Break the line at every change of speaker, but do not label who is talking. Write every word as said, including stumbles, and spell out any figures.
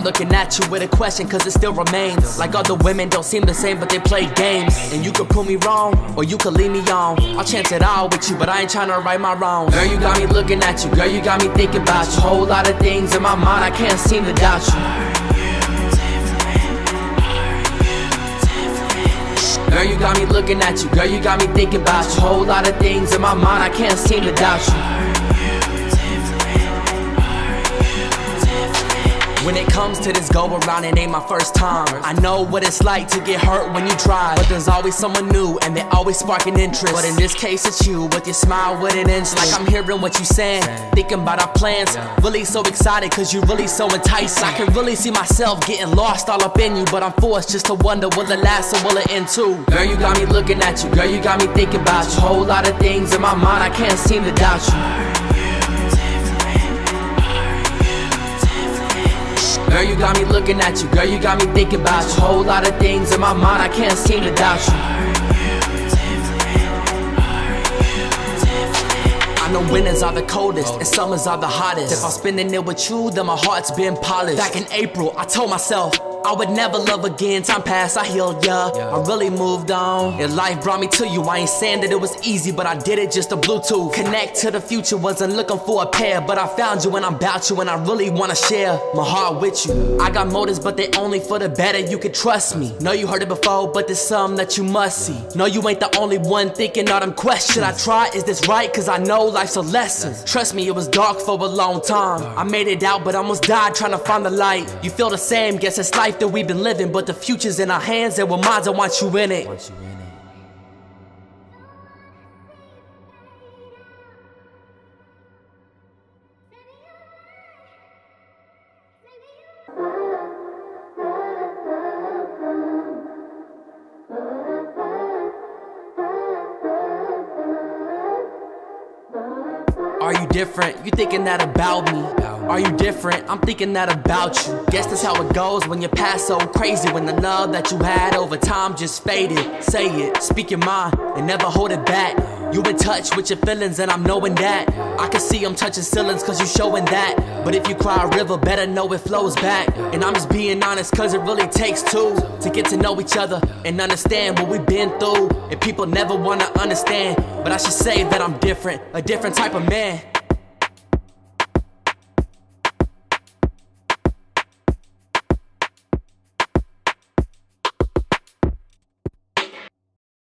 looking at you with a question, cause it still remains. Like other women don't seem the same, but they play games. And you could prove me wrong, or you could leave me on. I'll chance it all with you, but I ain't tryna right my wrongs. Girl, you got me looking at you, girl, you got me thinking about you. Whole lot of things in my mind, I can't seem to doubt you. Girl, you got me looking at you, girl, you got me thinking about you. Whole lot of things in my mind, I can't seem to doubt you. When it comes to this go around, it ain't my first time. I know what it's like to get hurt when you try, but there's always someone new and they always spark an interest. But in this case it's you, with your smile with an instant. Like I'm hearing what you saying, thinking about our plans. Really so excited cause you really so enticing. I can really see myself getting lost all up in you, but I'm forced just to wonder, will it last or will it end too? Girl, you got me looking at you, girl, you got me thinking about you. Whole lot of things in my mind, I can't seem to doubt you. Girl, you got me looking at you, girl, you got me thinking about you. Whole lot of things in my mind, I can't seem to doubt you. I know winters are the coldest and summers are the hottest. If I'm spending it with you, then my heart's been polished. Back in April, I told myself I would never love again. Time passed, I healed, yeah, I really moved on. And life brought me to you. I ain't saying that it was easy, but I did it just to Bluetooth. Connect to the future, wasn't looking for a pair, but I found you and I'm about you and I really wanna share my heart with you. I got motives, but they only for the better, you can trust me. Know you heard it before, but there's some that you must see. Know you ain't the only one thinking all them questions. Should I try, is this right, cause I know life's a lesson. Trust me, it was dark for a long time. I made it out, but almost died trying to find the light. You feel the same, guess it's life that we've been living, but the future's in our hands and we're minds, I want you in it. Are you different? You thinking that about me? Are you different? I'm thinking that about you. Guess that's how it goes when you pass so crazy. When the love that you had over time just faded. Say it, speak your mind, and never hold it back. You in touch with your feelings and I'm knowing that. I can see them touching ceilings cause you showing that. But if you cry a river, better know it flows back. And I'm just being honest cause it really takes two to get to know each other and understand what we've been through. And people never wanna understand, but I should say that I'm different, a different type of man.